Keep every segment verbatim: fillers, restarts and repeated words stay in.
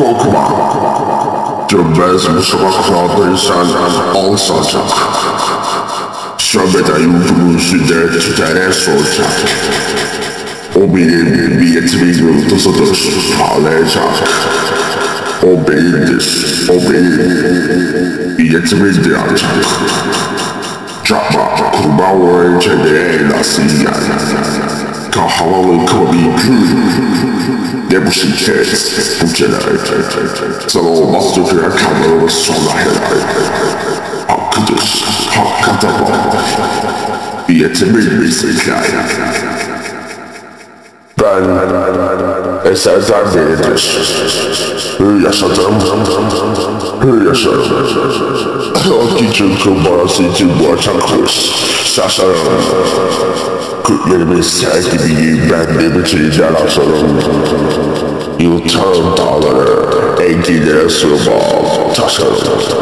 Korkma, dönmez bu sokaklarda sen alsacak. Şöbeden yurdumun üstünde tütene soracak. O benim niyetimin yıldızıdır, parlayacak. O benimdir, o benim niyetimindir ancak. Çakma, kurban ve çeneye nasıl yani? Kahramanlık kılabildim. Ne bu şirket, bu cenayet. Sana olmaz dökülen kanlarımız sonra helal. Hakkıdır, hakka da var. Niyetimin hikaye. Ben eserden beridir. Hür yaşadım, hür yaşarım. O küçük kumbarası için bu açakmış. Şaşarım. Kırklarımı ser gibiyim, ben de bütünler aşarım. Yutarım dağları, engellere sığmam, taşarım.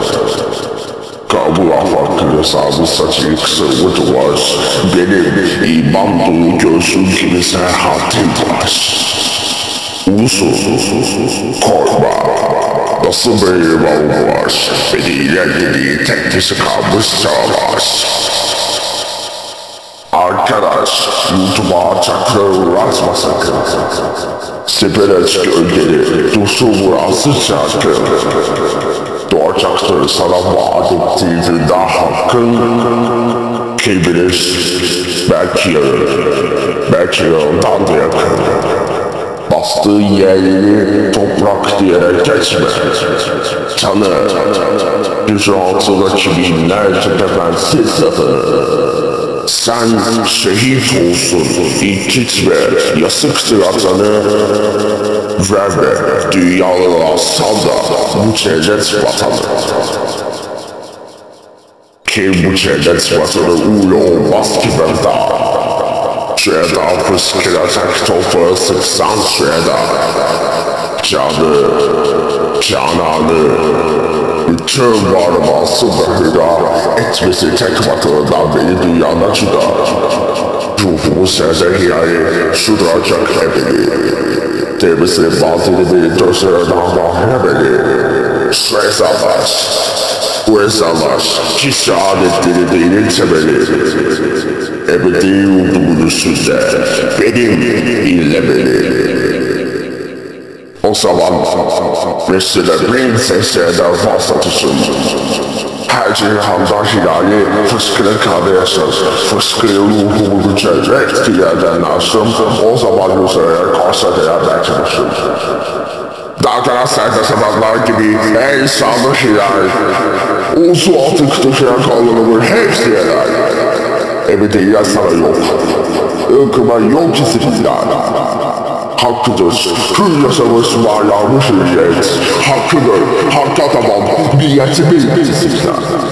Kabul hakkı hesabı saçı kısır duvar. Benim iman dolu göğsüm gibi serhatim var. Ulusum, korkma. Nasıl bir iman var? Beni ilerlediği tek kişi kalmış çağlar. Arkadaş, YouTube'a çakları uğratma sakın. Sepereç gölgeli, dursun burası şarkı. Doğacaktır sana vaat ettiği daha hakkın. Kim bilir, belki yarın, belki yarından da yakın. Bastığı yerleri toprak diyerek geçme. Tanı, yüz altındaki binlerce tepensiz adını. Sen şehit olsun, incitme, yasıktır atanı. Verme dünyaları alsan da bu cennet vatanı. Ki bu cennet vatanı uğru olmaz ki benden. Şurada fışkıracak toprağı sıksan şurada. Canı, cananı, bütün varlığı sıvırıra etmesi tek vatanından beni dünyadan çıda. Ruhumu senden yani şuduracak ebedi. Temizli batını beni döşerden mahrebeli. Şu savaş, bu savaş ki şehadetleri değilin temeli. Ebedi yurdumun üstünde benim inlemeli. O zaman meselelerin seslerden bahsetişim. Her cihanda hilali fışkırır kanı yaşar. Fışkırır ruhumu cennet dilerden aşım. O zaman yüzeye karşı değer belki başım. Dağlara serde sabahlar gibi ey şanlı hilal. Uzu atık döşeyen kanlarımın hepsi helal. Ebediyet sana yok. Ilkıma yok istiklal. Hakkıdır, hür yaşamış bağlanmış hürriyet. Hakkıdır, hakka tamam, niyetimi istiklal.